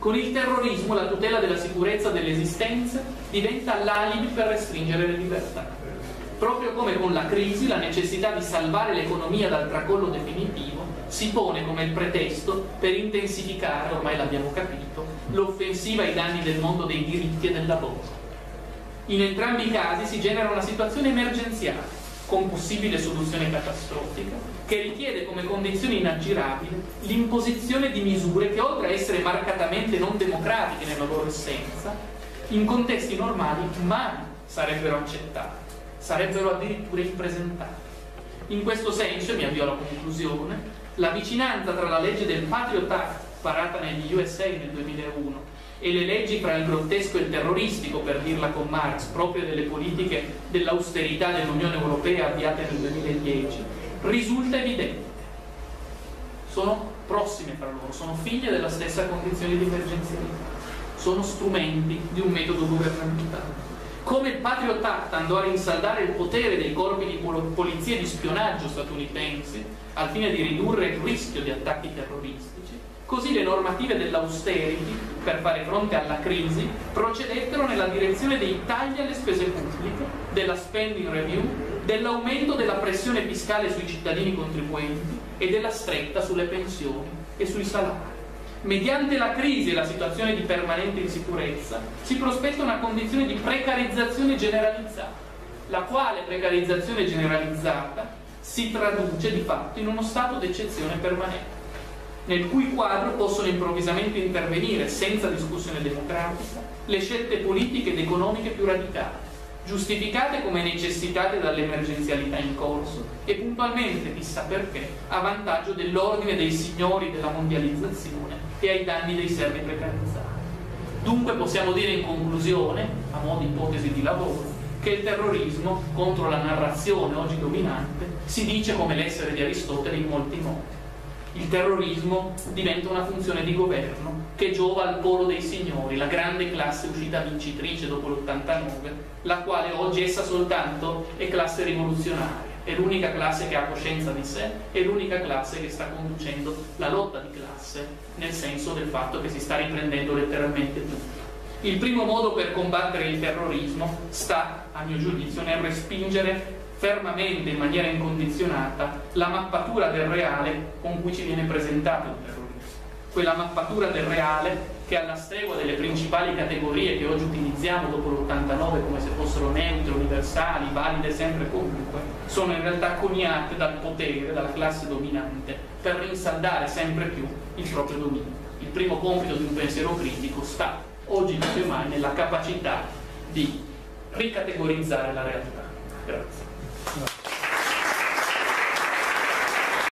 Con il terrorismo la tutela della sicurezza delle esistenze diventa l'alibi per restringere le libertà. Proprio come con la crisi, la necessità di salvare l'economia dal tracollo definitivo si pone come il pretesto per intensificare, ormai l'abbiamo capito, l'offensiva ai danni del mondo dei diritti e del lavoro. In entrambi i casi si genera una situazione emergenziale, con possibile soluzione catastrofica, che richiede come condizione inaggirabile l'imposizione di misure che, oltre a essere marcatamente non democratiche nella loro essenza, in contesti normali mai sarebbero accettate, sarebbero addirittura impresentate. In questo senso, e mi avvio alla conclusione, la vicinanza tra la legge del Patriot Act, varata negli USA nel 2001, e le leggi fra il grottesco e il terroristico, per dirla con Marx, proprio delle politiche dell'austerità dell'Unione Europea avviate nel 2010, risulta evidente. Sono prossime fra loro, sono figlie della stessa condizione di emergenzialità, sono strumenti di un metodo governamentale. Come il Patriot Act andò a rinsaldare il potere dei corpi di polizia e di spionaggio statunitensi al fine di ridurre il rischio di attacchi terroristici, così le normative dell'austerity, per fare fronte alla crisi, procedettero nella direzione dei tagli alle spese pubbliche, della spending review, dell'aumento della pressione fiscale sui cittadini contribuenti e della stretta sulle pensioni e sui salari. Mediante la crisi e la situazione di permanente insicurezza si prospetta una condizione di precarizzazione generalizzata, la quale precarizzazione generalizzata si traduce di fatto in uno stato d'eccezione permanente, nel cui quadro possono improvvisamente intervenire, senza discussione democratica, le scelte politiche ed economiche più radicali, giustificate come necessitate dall'emergenzialità in corso e puntualmente, chissà perché, a vantaggio dell'ordine dei signori della mondializzazione e ai danni dei servi precarizzati. Dunque possiamo dire in conclusione, a mo' di ipotesi di lavoro, che il terrorismo, contro la narrazione oggi dominante, si dice come l'essere di Aristotele in molti modi. Il terrorismo diventa una funzione di governo che giova al polo dei signori, la grande classe uscita vincitrice dopo l'89, la quale oggi essa soltanto è classe rivoluzionaria, è l'unica classe che ha coscienza di sé, è l'unica classe che sta conducendo la lotta di classe, nel senso del fatto che si sta riprendendo letteralmente tutto. Il primo modo per combattere il terrorismo sta, a mio giudizio, nel respingere fermamente, in maniera incondizionata, la mappatura del reale con cui ci viene presentato il terrorismo. Quella mappatura del reale che, alla stregua delle principali categorie che oggi utilizziamo dopo l'89 come se fossero neutre, universali, valide sempre e comunque, sono in realtà coniate dal potere, dalla classe dominante, per rinsaldare sempre più il proprio dominio. Il primo compito di un pensiero critico sta, oggi più che mai, nella capacità di ricategorizzare la realtà. Grazie.